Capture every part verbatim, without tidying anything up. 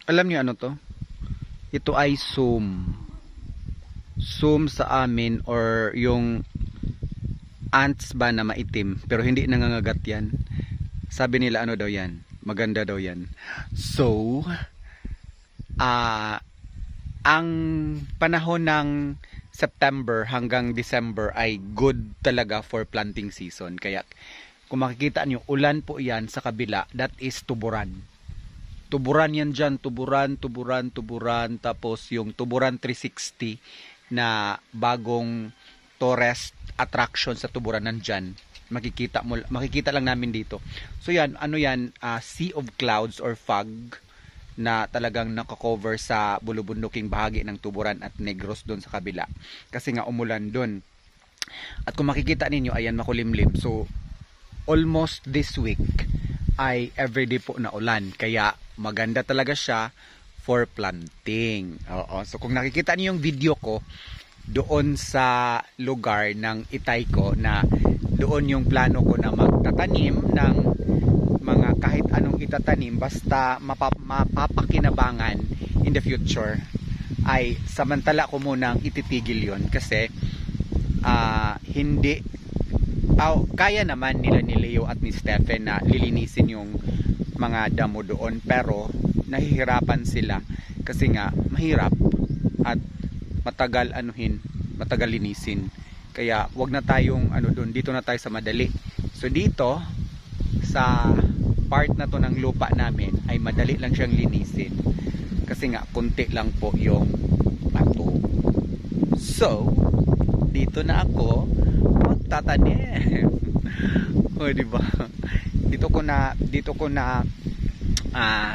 Alam niyo ano to? Ito ay sum. Sum sa amin or yung ants ba na maitim pero hindi nangangagat yan. Sabi nila ano daw yan? Maganda daw yan. So, ah uh, ang panahon ng September hanggang December ay good talaga for planting season. Kaya kung makikita nyo, ulan po yan sa kabila, that is tuburan. Tuburan yan dyan, tuburan, tuburan, tuburan. Tapos yung tuburan three sixty na bagong tourist attraction sa tuburan nandyan. Makikita, mo, makikita lang namin dito. So yan, ano yan, uh, sea of clouds or fog na talagang nakakover sa bulubunduking bahagi ng Tuburan at Negros doon sa kabila. Kasi nga umulan doon. At kung makikita ninyo, ayan makulimlim. So, almost this week ay everyday po na ulan. Kaya maganda talaga siya for planting. Oo. So, kung nakikita niyo yung video ko doon sa lugar ng itay ko na doon yung plano ko na magtatanim ng mga kahit anong itatanim basta mapap mapapakinabangan in the future, ay samantala ko munang ititigil yon kasi uh, hindi oh, kaya naman nila ni Leo at ni Stephen na lilinisin yung mga damo doon, pero nahihirapan sila kasi nga mahirap at matagal anuhin, matagal linisin. Kaya wag na tayong ano doon, dito na tayo sa madali. So dito sa part na to ng lupa namin ay madali lang siyang linisin kasi nga kunti lang po yung bato. So dito na ako magtatanim. O di ba? Dito ko na dito ko na ah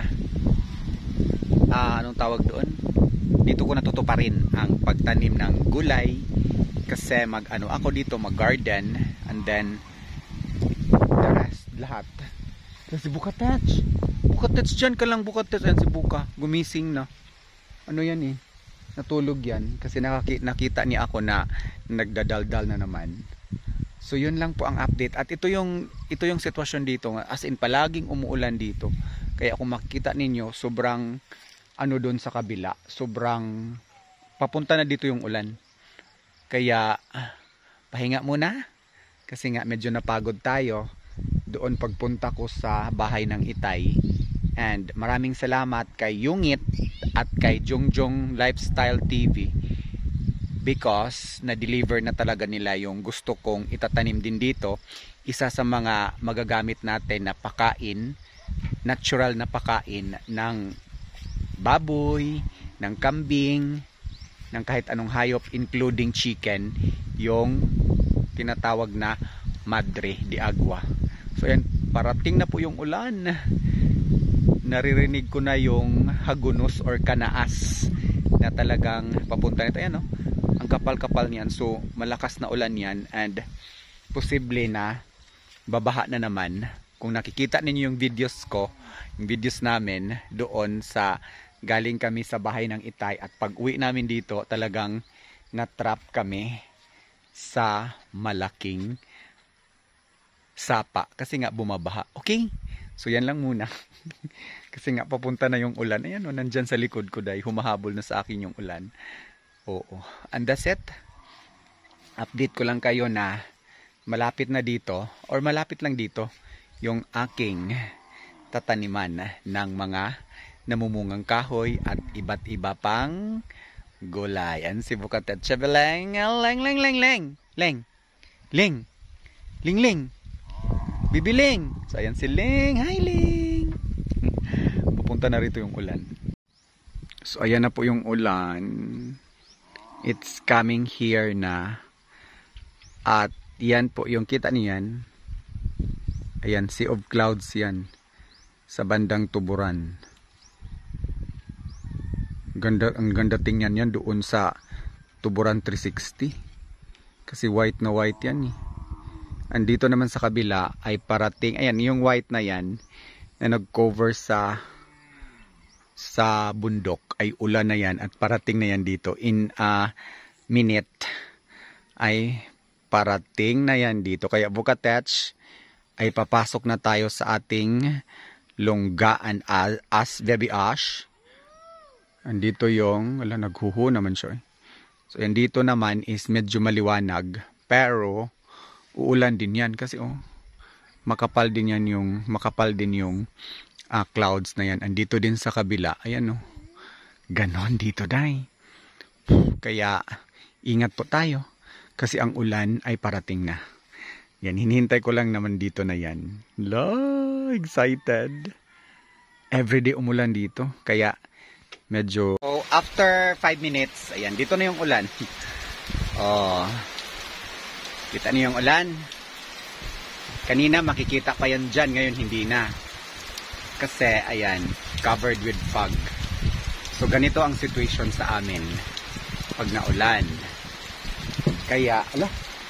uh, uh, anong tawag doon? Dito ko natutuparin ang pagtanim ng gulay kasi mag ano ako dito mag garden, and then the rest lahat. Si Bukatech. Bukatech dyan ka lang, Bukatech. Ayan si Buka. Gumising na. Ano yan eh? Natulog yan. Kasi nakaki nakita niya ako na nagdadaldal na naman. So yun lang po ang update. At ito yung, ito yung sitwasyon dito. As in, palaging umuulan dito. Kaya kung makikita ninyo, sobrang ano doon sa kabila. Sobrang papunta na dito yung ulan. Kaya pahinga muna. Kasi nga medyo napagod tayo doon pagpunta ko sa bahay ng itay. And maraming salamat kay Yungit at kay Jongjong Lifestyle T V because na-deliver na talaga nila yung gusto kong itatanim din dito. Isa sa mga magagamit natin na pakain, natural na pakain ng baboy, ng kambing, ng kahit anong hayop including chicken, yung tinatawag na madre de agua. So yan, parating na po yung ulan. Naririnig ko na yung hagunos or kanaas na talagang papunta nito. Ayan, no? Ang kapal-kapal niyan. So malakas na ulan yan and posible na babaha na naman. Kung nakikita ninyo yung videos ko, yung videos namin doon sa galing kami sa bahay ng itay at pag uwi namin dito talagang na-trap kami sa malaking sapa kasi nga bumabaha. Okay? So yan lang muna. Kasi nga papunta na yung ulan. Ayan o, nandyan sa likod ko dahil humahabol na sa akin yung ulan. Oo. And that's it. Update ko lang kayo na malapit na dito or malapit lang dito yung aking tataniman ng mga namumungang kahoy at iba't iba pang gulay. Yan si Bukatet. Leng, leng, leng, leng, leng. Leng. Ling. Ling, ling. Bibiling. So ayan si Ling. Hi Ling. Pupunta na rito yung ulan. So ayan na po yung ulan. It's coming here na. At yan po yung kita niyan. Ayan, sea of clouds yan. Sa bandang Tuburan. Ganda, ang ganda tingnan yan doon sa Tuburan three sixty. Kasi white na white yan eh. Andito naman sa kabila ay parating, ayan yung white na yan na nag-cover sa sa bundok ay ulan na yan at parating na yan dito in a minute ay parating na yan dito. Kaya Bukatech ay papasok na tayo sa ating longgaan as baby ash Andito yung, wala, naghuho naman siya eh. So, yan dito naman is medyo maliwanag. Pero, uulan din yan. Kasi, oh, makapal din yan yung, makapal din yung uh, clouds na yan. Andito din sa kabila. Ayan, oh. Ganon dito, day. Kaya, ingat po tayo. Kasi ang ulan ay parating na. Yan, hinihintay ko lang naman dito na yan. La, excited. Everyday umulan dito. Kaya, medyo... So, after five minutes, ayan, dito na yung ulan. Oh, kita niyo yung ulan. Kanina makikita pa yan dyan, ngayon hindi na. Kasi, ayan, covered with fog. So, ganito ang situation sa amin pag naulan. Kaya, ala.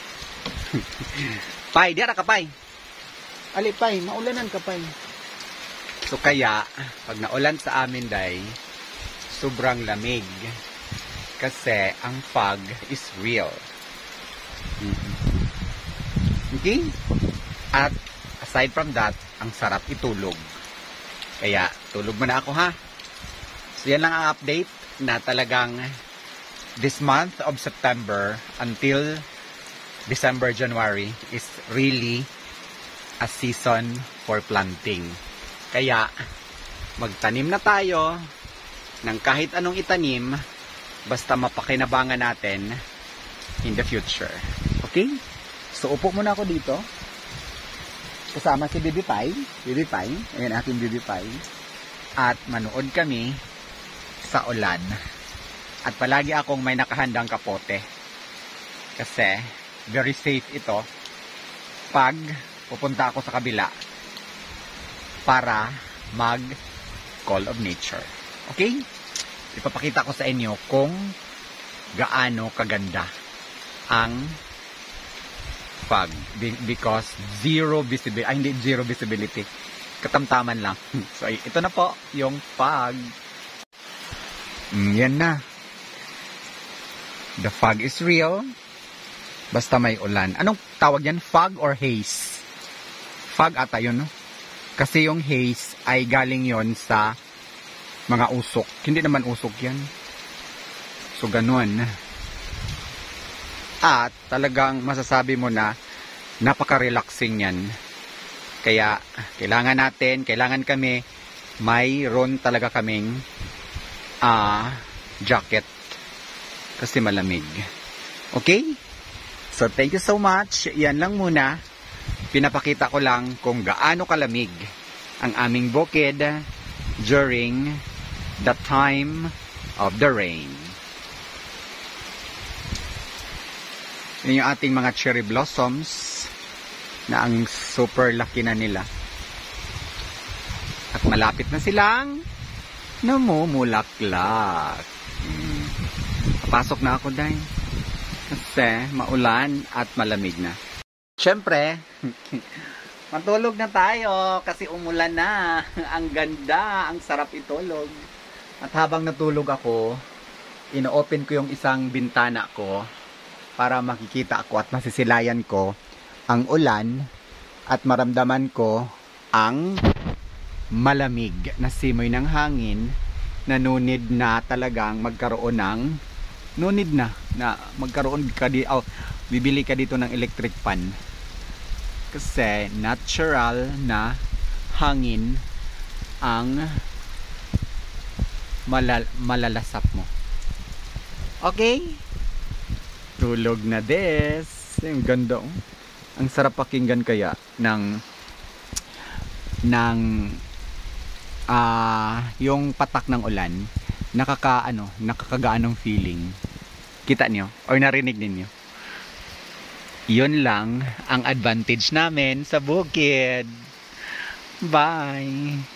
Pay, diara ka, Pay. Ali, Pay, maulanan ka, Pay. So, kaya, pag naulan sa amin, day, sobrang lamig. Kasi, ang fog is real. Okay? At, aside from that, ang sarap itulog. Kaya, tulog mo na ako, ha? So, yan lang ang update na talagang this month of September until December, January is really a season for planting. Kaya, magtanim na tayo ng kahit anong itanim basta mapakinabangan natin in the future. Okay? So, upo muna ako dito. Kasama si Baby Pai. Baby Pai. Ayan aking Baby Pai. At manood kami sa ulan. At palagi akong may nakahandang kapote. Kasi, very safe ito pag pupunta ako sa kabila para mag call of nature. Okay? Ipapakita ko sa inyo kung gaano kaganda ang fog because zero visibility, ay hindi zero visibility, katamtaman lang. So ito na po yung fog. Mm, yan na. The fog is real. Basta may ulan. Anong tawag yan? Fog or haze? Fog ata yun, no? Kasi yung haze ay galing yon sa mga usok. Hindi naman usok yan. So, ganun. At talagang masasabi mo na napaka-relaxing yan. Kaya, kailangan natin, kailangan kami, mayroon talaga kaming uh, jacket. Kasi malamig. Okay? So, thank you so much. Yan lang muna. Pinapakita ko lang kung gaano kalamig ang aming bukid during the time of the rain. Yun yung ating mga cherry blossoms na ang super laki na nila. At malapit na silang namumulaklak. Hmm. Papasok na ako, day. Kasi maulan at malamig na. Siyempre, matulog na tayo kasi umulan na. Ang ganda, ang sarap itulog. At habang natulog ako, ino-open ko yung isang bintana ko para makikita ako at masisilayan ko ang ulan at maramdaman ko ang malamig na simoy ng hangin na nunid na talagang magkaroon ng nunid na na magkaroon ka di, oh, bibili ka dito ng electric fan. Kasi natural na hangin ang malal malalasap mo. Okay? Tulog na des. Ang ganda. Oh. Ang sarap pakinggan kaya ng ng ah uh, yung patak ng ulan. Nakaka ano, nakakagaanong feeling. Kita niyo or narinig niyo? Yun lang ang advantage namin sa bukid. Bye!